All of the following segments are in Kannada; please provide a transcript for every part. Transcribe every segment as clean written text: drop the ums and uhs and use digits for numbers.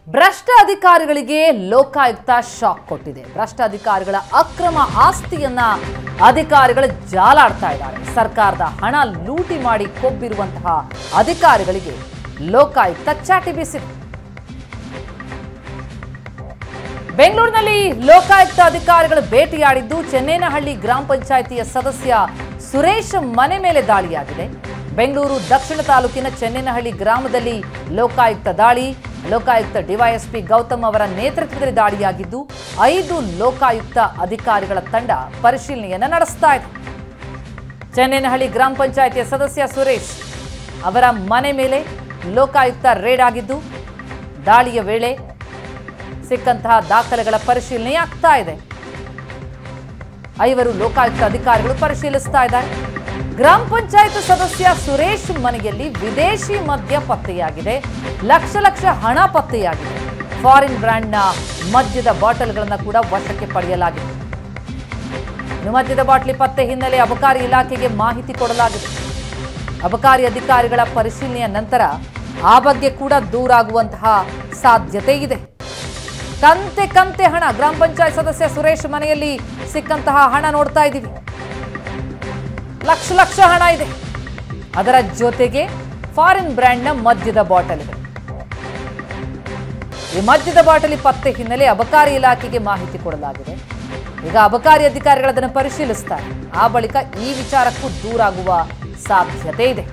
ಭ್ರಷ್ಟ ಅಧಿಕಾರಿಗಳಿಗೆ ಲೋಕಾಯುಕ್ತ ಶಾಕ್ ಕೊಟ್ಟಿದೆ. ಭ್ರಷ್ಟ ಅಧಿಕಾರಿಗಳ ಅಕ್ರಮ ಆಸ್ತಿಯನ್ನ ಅಧಿಕಾರಿಗಳು ಜಾಲಾಡ್ತಾ ಇದ್ದಾರೆ. ಸರ್ಕಾರದ ಹಣ ಲೂಟಿ ಮಾಡಿ ಕೊಬ್ಬಿರುವಂತಹ ಅಧಿಕಾರಿಗಳಿಗೆ ಲೋಕಾಯುಕ್ತ ಚಾಟಿ ಬೀಸಿದೆ. ಬೆಂಗಳೂರಿನಲ್ಲಿ ಲೋಕಾಯುಕ್ತ ಅಧಿಕಾರಿಗಳು ಭೇಟಿಯಾಡಿದ್ದು ಚೆನ್ನೇನಹಳ್ಳಿ ಗ್ರಾಮ ಪಂಚಾಯಿತಿಯ ಸದಸ್ಯ ಸುರೇಶ್ ಮನೆ ಮೇಲೆ ದಾಳಿಯಾಗಿದೆ. ಬೆಂಗಳೂರು ದಕ್ಷಿಣ ತಾಲೂಕಿನ ಚೆನ್ನೇನಹಳ್ಳಿ ಗ್ರಾಮದಲ್ಲಿ ಲೋಕಾಯುಕ್ತ ದಾಳಿ. ಲೋಕಾಯುಕ್ತ ಡಿವೈಎಸ್ಪಿ ಗೌತಮ್ ಅವರ ನೇತೃತ್ವದಲ್ಲಿ ದಾಳಿಯಾಗಿದ್ದು 5 ಲೋಕಾಯುಕ್ತ ಅಧಿಕಾರಿಗಳ ತಂಡ ಪರಿಶೀಲನೆಯನ್ನು ನಡೆಸ್ತಾ ಇದೆ. ಚೆನ್ನೇನಹಳ್ಳಿ ಗ್ರಾಮ ಪಂಚಾಯಿತಿಯ ಸದಸ್ಯ ಸುರೇಶ್ ಅವರ ಮನೆ ಮೇಲೆ ಲೋಕಾಯುಕ್ತ ರೇಡ್ ಆಗಿದ್ದು ದಾಳಿಯ ವೇಳೆ ಸಿಕ್ಕಂತಹ ದಾಖಲೆಗಳ ಪರಿಶೀಲನೆ ಆಗ್ತಾ ಇದೆ. 5 ಲೋಕಾಯುಕ್ತ ಅಧಿಕಾರಿಗಳು ಪರಿಶೀಲಿಸ್ತಾ ಇದ್ದಾರೆ. ಗ್ರಾಮ ಪಂಚಾಯತ್ ಸದಸ್ಯ ಸುರೇಶ್ ಮನೆಯಲ್ಲಿ ವಿದೇಶಿ ಮದ್ಯ ಪತ್ತೆಯಾಗಿದೆ. ಲಕ್ಷ ಹಣ ಪತ್ತೆಯಾಗಿದೆ. ಫಾರಿನ್ ಬ್ರ್ಯಾಂಡ್ನ ಮದ್ಯದ ಬಾಟಲ್ಗಳನ್ನು ಕೂಡ ವಶಕ್ಕೆ ಪಡೆಯಲಾಗಿದೆ. ಇನ್ನು ಮದ್ಯದ ಬಾಟಲಿ ಪತ್ತೆ ಹಿನ್ನೆಲೆ ಅಬಕಾರಿ ಇಲಾಖೆಗೆ ಮಾಹಿತಿ ಕೊಡಲಾಗಿದೆ. ಅಬಕಾರಿ ಅಧಿಕಾರಿಗಳ ಪರಿಶೀಲನೆಯ ನಂತರ ಆ ಬಗ್ಗೆ ಕೂಡ ದೂರಾಗುವಂತಹ ಸಾಧ್ಯತೆ ಇದೆ. ಕಂತೆ ಹಣ ಗ್ರಾಮ ಪಂಚಾಯತ್ ಸದಸ್ಯ ಸುರೇಶ್ ಮನೆಯಲ್ಲಿ ಸಿಕ್ಕಂತಹ ಹಣ ನೋಡ್ತಾ ಇದ್ದೀವಿ. ಲಕ್ಷ ಹಣ ಇದೆ. ಅದರ ಜೊತೆಗೆ ಫಾರಿನ್ ಬ್ರ್ಯಾಂಡ್ನ ಮದ್ಯದ ಬಾಟಲಿಗಳು. ಈ ಮದ್ಯದ ಬಾಟಲಿ ಪತ್ತೆ ಹಿನ್ನೆಲೆ ಅಬಕಾರಿ ಇಲಾಖೆಗೆ ಮಾಹಿತಿ ಕೊಡಲಾಗಿದೆ. ಈಗ ಅಬಕಾರಿ ಅಧಿಕಾರಿಗಳು ಅದನ್ನು ಪರಿಶೀಲಿಸ್ತಾರೆ. ಆ ಬಳಿಕ ಈ ವಿಚಾರಕ್ಕೂ ದೂರಾಗುವ ಸಾಧ್ಯತೆ ಇದೆ.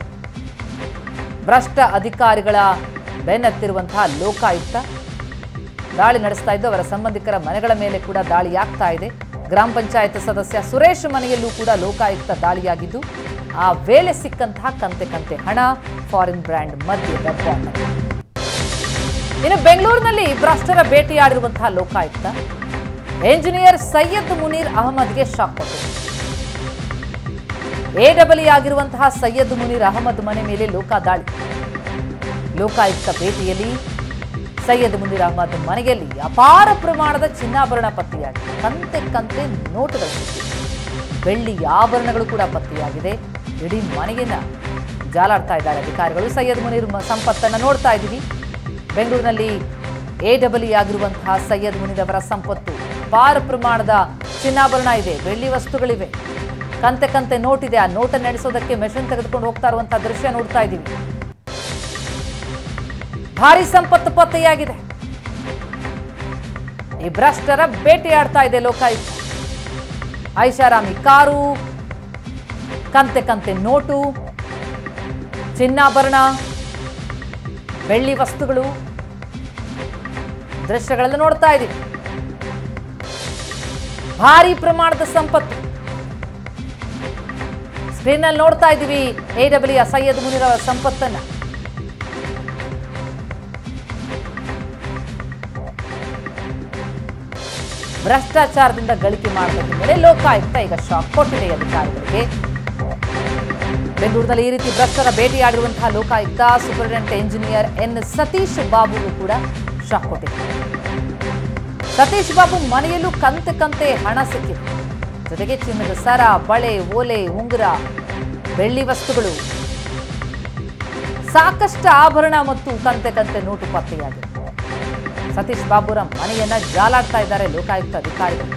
ಭ್ರಷ್ಟ ಅಧಿಕಾರಿಗಳ ಬೆನ್ನತ್ತಿರುವಂತಹ ಲೋಕಾಯುಕ್ತ ದಾಳಿ ನಡೆಸ್ತಾ ಇದ್ದು ಅವರ ಸಂಬಂಧಿಕರ ಮನೆಗಳ ಮೇಲೆ ಕೂಡ ದಾಳಿಯಾಗ್ತಾ ಇದೆ. ಗ್ರಾಮ ಪಂಚಾಯತ್ ಸದಸ್ಯ ಸುರೇಶ್ ಮನೆಯಲ್ಲೂ ಕೂಡ ಲೋಕಾಯುಕ್ತ ದಾಳಿಯಾಗಿದ್ದು ಆ ವೇಳೆ ಸಿಕ್ಕಂತಹ ಕಂತೆ ಹಣ, ಫಾರಿನ್ ಬ್ರ್ಯಾಂಡ್ ಮದ್ಯದ ಬಾಟಲ್. ಇನ್ನು ಬೆಂಗಳೂರಿನಲ್ಲಿ ಭ್ರಷ್ಟರ ಭೇಟಿಯಾಡಿರುವಂತಹ ಲೋಕಾಯುಕ್ತ ಎಂಜಿನಿಯರ್ ಸೈಯದ್ ಮುನೀರ್ ಅಹಮದ್ಗೆ ಶಾಕ್ ಕೊಟ್ಟಿದೆ. AEE ಆಗಿರುವಂತಹ ಸೈಯದ್ ಮುನೀರ್ ಅಹಮದ್ ಮನೆ ಮೇಲೆ ದಾಳಿ. ಲೋಕಾಯುಕ್ತ ಭೇಟಿಯಲ್ಲಿ ಸೈಯದ್ ಮುನೀರ್ ಅಹಮದ್ ಮನೆಯಲ್ಲಿ ಅಪಾರ ಪ್ರಮಾಣದ ಚಿನ್ನಾಭರಣ ಪತ್ತೆಯಾಗಿದೆ. ಕಂತೆ ನೋಟುಗಳು, ಬೆಳ್ಳಿ ಆಭರಣಗಳು ಕೂಡ ಪತ್ತೆಯಾಗಿದೆ. ಇಡೀ ಮನೆಯನ್ನ ಜಾಲಾಡ್ತಾ ಇದ್ದಾರೆ ಅಧಿಕಾರಿಗಳು. ಸೈಯದ್ ಮುನೀರ್ ಸಂಪತ್ತನ್ನು ನೋಡ್ತಾ ಇದ್ದೀವಿ. ಬೆಂಗಳೂರಿನಲ್ಲಿ AEE ಆಗಿರುವಂತಹ ಸೈಯದ್ ಮುನೀರ್ ಅವರ ಸಂಪತ್ತು ಅಪಾರ ಪ್ರಮಾಣದ ಚಿನ್ನಾಭರಣ ಇದೆ, ಬೆಳ್ಳಿ ವಸ್ತುಗಳಿವೆ, ಕಂತೆ ನೋಟಿದೆ. ಆ ನೋಟನ್ನು ನಡೆಸೋದಕ್ಕೆ ಮೆಷಿನ್ ತೆಗೆದುಕೊಂಡು ಹೋಗ್ತಾ ಇರುವಂತಹ ದೃಶ್ಯ ನೋಡ್ತಾ ಇದ್ದೀವಿ. ಭಾರಿ ಸಂಪತ್ತು ಪತ್ತೆಯಾಗಿದೆ. ಈ ಭ್ರಷ್ಟರ ಭೇಟಿಯಾಡ್ತಾ ಇದೆ ಲೋಕಾಯುಕ್ತ. ಐಷಾರಾಮಿ ಕಾರು, ಕಂತೆ ನೋಟು, ಚಿನ್ನಾಭರಣ, ಬೆಳ್ಳಿ ವಸ್ತುಗಳು ದೃಶ್ಯಗಳೆಲ್ಲ ನೋಡ್ತಾ ಇದ್ದೀವಿ. ಭಾರಿ ಪ್ರಮಾಣದ ಸಂಪತ್ತು ಸ್ಕ್ರೀನ್ನಲ್ಲಿ ನೋಡ್ತಾ ಇದ್ದೀವಿ. AEE ಸೈಯದ್ ಮುನೀರ್ ಅವರ ಸಂಪತ್ತನ್ನ. ಭ್ರಷ್ಟಾಚಾರದಿಂದ ಗಳಿಕೆ ಮಾಡಬೇಕು ಮೇಲೆ ಲೋಕಾಯುಕ್ತ ಈಗ ಶಾಕ್ ಕೊಟ್ಟಿದೆ ಅಧಿಕಾರಿಗಳಿಗೆ. ಬೆಂಗಳೂರಿನಲ್ಲಿ ಈ ರೀತಿ ಭ್ರಷ್ಟರ ಭೇಟಿಯಾಡಿರುವಂತಹ Lokayukta superintendent engineer N Satish ಬಾಬುಗೂ ಕೂಡ ಶಾಕ್ ಕೊಟ್ಟಿದೆ. ಸತೀಶ್ ಬಾಬು ಮನೆಯಲ್ಲೂ ಕಂತೆ ಹಣ ಸಿಕ್ಕಿದೆ. ಜೊತೆಗೆ ಚಿನ್ನದ ಸರ, ಬಳೆ, ಓಲೆ, ಉಂಗುರ, ಬೆಳ್ಳಿ ವಸ್ತುಗಳು, ಸಾಕಷ್ಟು ಆಭರಣ ಮತ್ತು ಕಂತೆ ನೋಟು ಪತ್ತೆಯಾಗಿದೆ. ಸತೀಶ್ ಬಾಬುರ ಮನೆಯನ್ನ ಜಾಲಾಡ್ತಾ ಇದ್ದಾರೆ ಲೋಕಾಯುಕ್ತ ಅಧಿಕಾರಿಗಳು.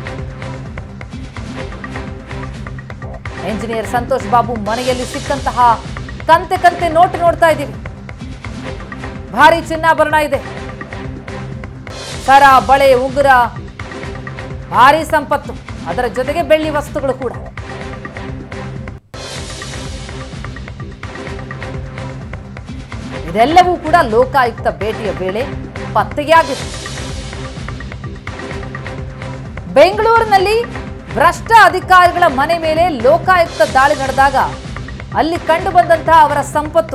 ಎಂಜಿನಿಯರ್ ಸಂತೋಷ್ ಬಾಬು ಮನೆಯಲ್ಲಿ ಸಿಕ್ಕಂತಹ ಕಂತೆ ನೋಟು ನೋಡ್ತಾ ಇದ್ದೀವಿ. ಭಾರಿ ಚಿನ್ನಾಭರಣ ಇದೆ. ಸರ, ಬಳೆ, ಉಂಗುರ, ಭಾರಿ ಸಂಪತ್ತು, ಅದರ ಜೊತೆಗೆ ಬೆಳ್ಳಿ ವಸ್ತುಗಳು ಕೂಡ. ಇದೆಲ್ಲವೂ ಕೂಡ ಲೋಕಾಯುಕ್ತ ಭೇಟಿಯ ವೇಳೆ ಪತ್ತೆಯಾಗಿದೆ. ಬೆಂಗಳೂರಿನಲ್ಲಿ ಭ್ರಷ್ಟ ಅಧಿಕಾರಿಗಳ ಮನೆ ಮೇಲೆ ಲೋಕಾಯುಕ್ತ ದಾಳಿ ನಡೆದಾಗ ಅಲ್ಲಿ ಕಂಡು ಬಂದಂತಹ ಅವರ ಸಂಪತ್ತು.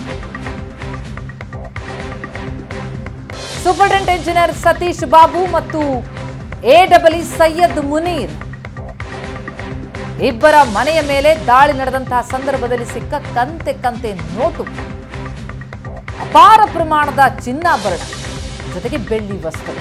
ಸೂಪರಿಂಟೆಂಡೆಂಟ್ ಎಂಜಿನಿಯರ್ ಸತೀಶ್ ಬಾಬು ಮತ್ತು AEE ಸೈಯದ್ ಮುನೀರ್ ಇಬ್ಬರ ಮನೆಯ ಮೇಲೆ ದಾಳಿ ನಡೆದಂತಹ ಸಂದರ್ಭದಲ್ಲಿ ಸಿಕ್ಕ ಕಂತೆ ನೋಟು, ಅಪಾರ ಪ್ರಮಾಣದ ಚಿನ್ನಾಭರಣ, ಜೊತೆಗೆ ಬೆಳ್ಳಿ ವಸ್ತು.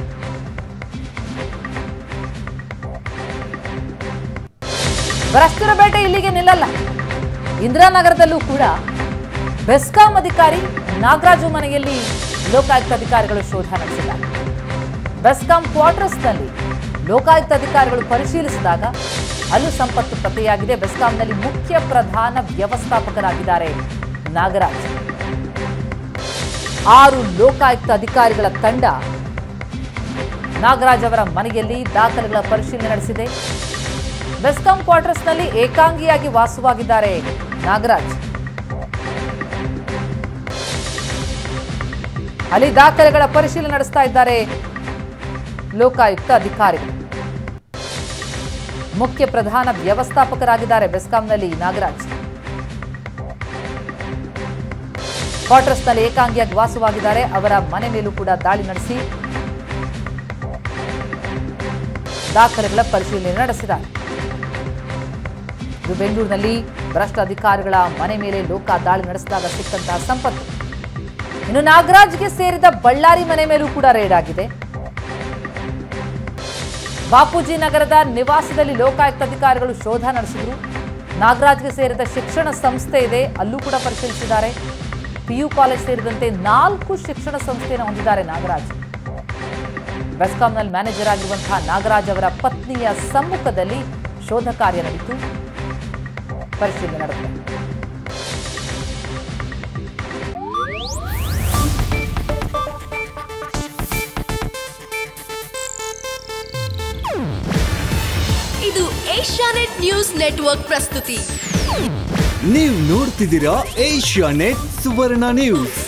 ಭ್ರಷ್ಟರ ಬೇಟೆ ಇಲ್ಲಿಗೆ ನಿಲ್ಲಲ್ಲ. ಇಂದಿರಾನಗರದಲ್ಲೂ ಕೂಡ ಬೆಸ್ಕಾಂ ಅಧಿಕಾರಿ ನಾಗರಾಜು ಮನೆಯಲ್ಲಿ ಲೋಕಾಯುಕ್ತ ಅಧಿಕಾರಿಗಳು ಶೋಧ ನಡೆಸಿದ್ದಾರೆ. ಬೆಸ್ಕಾಂ ಕ್ವಾರ್ಟರ್ಸ್ನಲ್ಲಿ ಲೋಕಾಯುಕ್ತ ಅಧಿಕಾರಿಗಳು ಪರಿಶೀಲಿಸಿದಾಗ ಅಲ್ಲೂ ಸಂಪತ್ತು ಪತ್ತೆಯಾಗಿದೆ. ಬೆಸ್ಕಾಂನಲ್ಲಿ ಮುಖ್ಯ ಪ್ರಧಾನ ವ್ಯವಸ್ಥಾಪಕರಾಗಿದ್ದಾರೆ ನಾಗರಾಜ್. 6 ಲೋಕಾಯುಕ್ತ ಅಧಿಕಾರಿಗಳ ತಂಡ ನಾಗರಾಜ್ ಅವರ ಮನೆಯಲ್ಲಿ ದಾಖಲೆಗಳ ಪರಿಶೀಲನೆ ನಡೆಸಿದೆ. ಬೆಸ್ಕಾಂ ಕ್ವಾರ್ಟರ್ಸ್ನಲ್ಲಿ ಏಕಾಂಗಿಯಾಗಿ ವಾಸವಾಗಿದ್ದಾರೆ ನಾಗರಾಜ್. ಅಲ್ಲಿ ದಾಖಲೆಗಳ ಪರಿಶೀಲನೆ ನಡೆಸ್ತಾ ಇದ್ದಾರೆ ಲೋಕಾಯುಕ್ತ ಅಧಿಕಾರಿಗಳು. ಮುಖ್ಯ ಪ್ರಧಾನ ವ್ಯವಸ್ಥಾಪಕರಾಗಿದ್ದಾರೆ ಬೆಸ್ಕಾಂನಲ್ಲಿ ನಾಗರಾಜ್. ಕ್ವಾರ್ಟರ್ಸ್ನಲ್ಲಿ ಏಕಾಂಗಿಯಾಗಿ ವಾಸವಾಗಿದ್ದಾರೆ. ಅವರ ಮನೆ ಮೇಲೂ ಕೂಡ ದಾಳಿ ನಡೆಸಿ ದಾಖಲೆಗಳ ಪರಿಶೀಲನೆ ನಡೆಸಿದ್ದಾರೆ. ಇದು ಬೆಂಗಳೂರಿನಲ್ಲಿ ಭ್ರಷ್ಟ ಅಧಿಕಾರಿಗಳ ಮನೆ ಮೇಲೆ ಲೋಕ ದಾಳಿ ನಡೆಸಿದಾಗ ಸಿಕ್ಕಂತಹ ಸಂಪತ್ತು. ಇನ್ನು ನಾಗರಾಜ್ಗೆ ಸೇರಿದ ಬಳ್ಳಾರಿ ಮನೆ ಮೇಲೂ ಕೂಡ ರೇಡ್ ಆಗಿದೆ. ಬಾಪೂಜಿ ನಗರದ ನಿವಾಸದಲ್ಲಿ ಲೋಕಾಯುಕ್ತ ಅಧಿಕಾರಿಗಳು ಶೋಧ ನಡೆಸಿದ್ರು. ನಾಗರಾಜ್ಗೆ ಸೇರಿದ ಶಿಕ್ಷಣ ಸಂಸ್ಥೆ ಇದೆ, ಅಲ್ಲೂ ಕೂಡ ಪರಿಶೀಲಿಸಿದ್ದಾರೆ. PU ಕಾಲೇಜ್ ಸೇರಿದಂತೆ 4 ಶಿಕ್ಷಣ ಸಂಸ್ಥೆಯನ್ನು ಹೊಂದಿದ್ದಾರೆ ನಾಗರಾಜ್. ಬೆಸ್ಕಾಂನಲ್ಲಿ ಮ್ಯಾನೇಜರ್ ಆಗಿರುವಂತಹ ನಾಗರಾಜ್ ಅವರ ಪತ್ನಿಯ ಸಮ್ಮುಖದಲ್ಲಿ ಶೋಧ ಕಾರ್ಯ ನಡೆಯಿತು, ಪರಿಶೀಲನೆ ನಡೆದಿದೆ. ಇದು ಏಷ್ಯಾನೆಟ್ ನ್ಯೂಸ್ ನೆಟ್ವರ್ಕ್ ಪ್ರಸ್ತುತಿ. ನೀವು ನೋಡ್ತಿದ್ದೀರಾ ಏಷ್ಯಾನೆಟ್ ಸುವರ್ಣ ನ್ಯೂಸ್.